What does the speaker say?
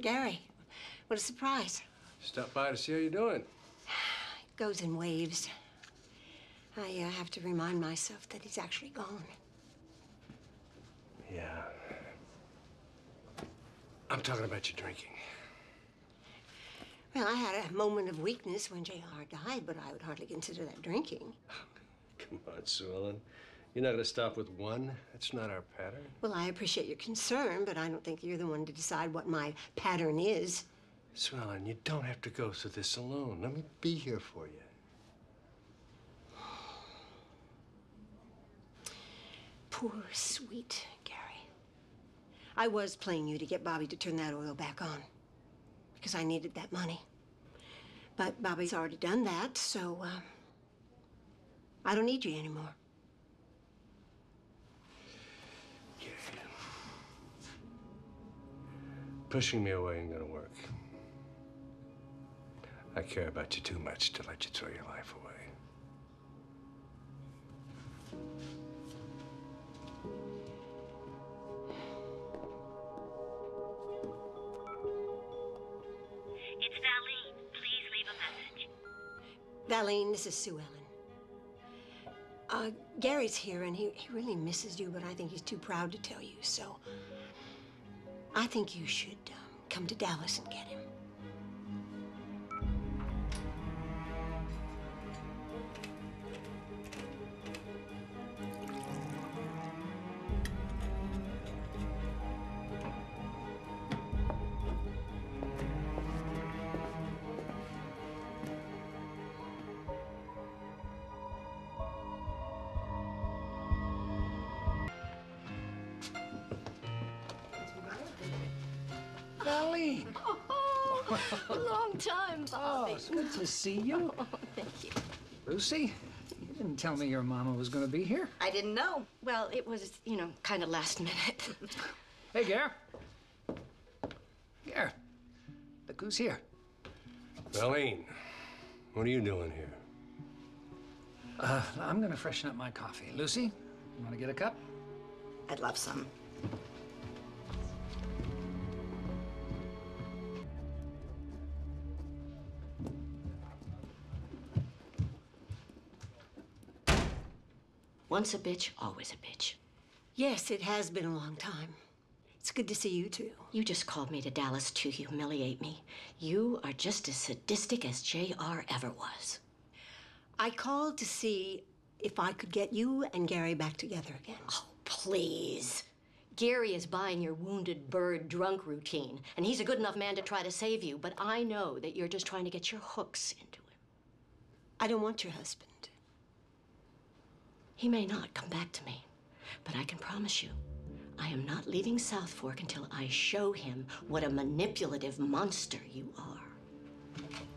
Gary, what a surprise. Stop by to see how you're doing. It goes in waves. I have to remind myself that he's actually gone. Yeah. I'm talking about your drinking. Well, I had a moment of weakness when J.R. died, but I would hardly consider that drinking. Come on, Sue Ellen. You're not gonna stop with one. That's not our pattern. Well, I appreciate your concern, but I don't think you're the one to decide what my pattern is. Sue Ellen, you don't have to go through this alone. Let me be here for you. Poor, sweet Gary. I was playing you to get Bobby to turn that oil back on because I needed that money. But Bobby's already done that, so I don't need you anymore. Yeah. Pushing me away ain't gonna work. I care about you too much to let you throw your life away. It's Valene. Please leave a message. Valene, this is Sue Ellen. Gary's here, and he really misses you, but I think he's too proud to tell you, so I think you should come to Dallas and get him. Valene! Oh, long time, Bobby. Oh, it's good to see you. Oh, thank you. Lucy, you didn't tell me your mama was going to be here. I didn't know. Well, it was, you know, kind of last minute. Hey, Gare. Gare, look who's here. Valene, what are you doing here? I'm going to freshen up my coffee. Lucy, you want to get a cup? I'd love some. Once a bitch, always a bitch. Yes, it has been a long time. It's good to see you, too. You just called me to Dallas to humiliate me. You are just as sadistic as J.R. ever was. I called to see if I could get you and Gary back together again. Oh, please. Gary is buying your wounded bird drunk routine, and he's a good enough man to try to save you, but I know that you're just trying to get your hooks into him. I don't want your husband. He may not come back to me, but I can promise you, I am not leaving South Fork until I show him what a manipulative monster you are.